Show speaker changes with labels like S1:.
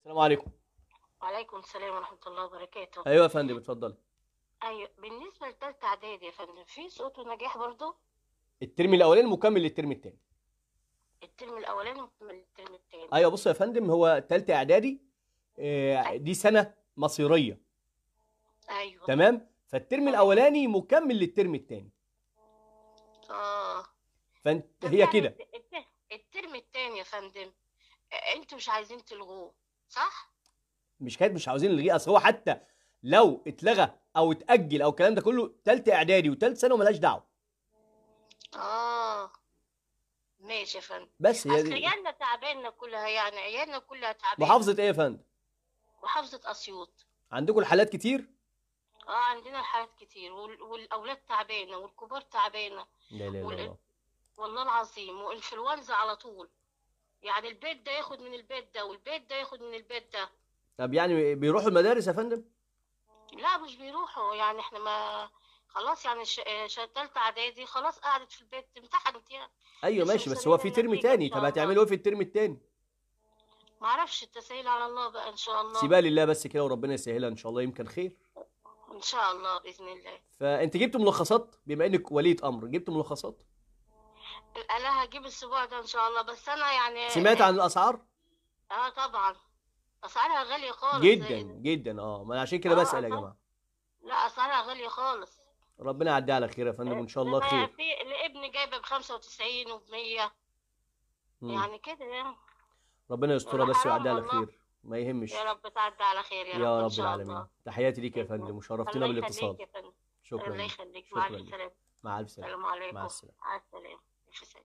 S1: السلام عليكم.
S2: وعليكم السلام ورحمة الله وبركاته.
S1: ايوه يا فندم اتفضلي.
S2: أيوة، بالنسبة لتالتة إعدادي يا فندم في صوت ونجاح برضو؟
S1: الترم الاولاني مكمل للترم الثاني.
S2: الترم الأولاني مكمل الترم التاني؟
S1: ايوه بص يا فندم، هو ثالثه اعدادي
S2: أيوة.
S1: دي سنه مصيريه.
S2: أيوة.
S1: تمام، فالترم
S2: تمام.
S1: الاولاني مكمل للترم الثاني.
S2: آه.
S1: فانت
S2: طب
S1: هي
S2: يعني
S1: كده.
S2: الترم التاني يا فندم، أنتوا مش عايزين تلغوه صح؟
S1: مش عاوزين نلغيه، اصل هو حتى لو اتلغى او اتاجل او الكلام ده كله، ثالثه اعدادي وثالث ثانوي ملهاش دعوه.
S2: آه. ماشي يا فندم.
S1: بس هي
S2: أصل
S1: دي.
S2: عيالنا تعبانة كلها، يعني عيالنا كلها تعبانة.
S1: محافظه ايه يا فندم؟
S2: محافظة أسيوط.
S1: عندكم الحالات كتير؟
S2: عندنا حالات كتير والأولاد تعبانة والكبار تعبانة.
S1: لا لا لا
S2: وال...
S1: الله.
S2: والله العظيم، وإنفلونزا على طول. يعني البيت ده ياخد من البيت ده والبيت ده ياخد من البيت ده.
S1: طب يعني بيروحوا المدارس يا فندم؟
S2: لا مش بيروحوا، يعني احنا ما خلاص، يعني تالتة اعدادي خلاص قعدت في البيت امتحنت يعني.
S1: ايوه
S2: لسه
S1: ماشي، بس هو
S2: مستنيين
S1: في ترم
S2: النتيجة ان
S1: تاني، طب
S2: شاء الله.
S1: هتعملوا ايه في الترم التاني؟
S2: ما اعرفش، التسهيل على الله بقى ان شاء الله.
S1: سيبها لله بس كده، وربنا يسهلها ان شاء الله، يمكن خير.
S2: ان شاء الله باذن الله.
S1: فانت جبت ملخصات، بما انك ولية امر جبت ملخصات؟
S2: انا هجيب الاسبوع ده ان شاء الله، بس انا يعني
S1: سمعت عن الاسعار؟
S2: طبعا. اسعارها غالية خالص.
S1: جدا جدا، ما انا عشان كده
S2: اه
S1: بسأل يا
S2: أسعار...
S1: جماعه.
S2: لا اسعارها غالية خالص.
S1: ربنا يعدي على خير يا فندم، وان شاء
S2: ده
S1: الله
S2: انا
S1: خير.
S2: في لابني جايبه ب95 وب100.
S1: مم.
S2: يعني كده يعني.
S1: ربنا يسترها
S2: ولا
S1: بس
S2: حرام
S1: ويعدي على
S2: والله.
S1: خير، ما
S2: يا
S1: يهمش.
S2: رب تعدي على خير يا رب
S1: يا
S2: ان
S1: رب
S2: شاء
S1: العالمين،
S2: الله.
S1: تحياتي ليك يا
S2: باذن
S1: فندم،
S2: الله.
S1: وشرفتنا
S2: الله
S1: بالاتصال.
S2: يخليك يا فندم.
S1: شكرا
S2: الله
S1: لك.
S2: يخليك، مع
S1: شكرا
S2: الف
S1: لك.
S2: سلامه.
S1: مع الف سلامه.
S2: السلام
S1: مع
S2: عليكم.
S1: السلامه.
S2: مع السلامه. الف سلامه.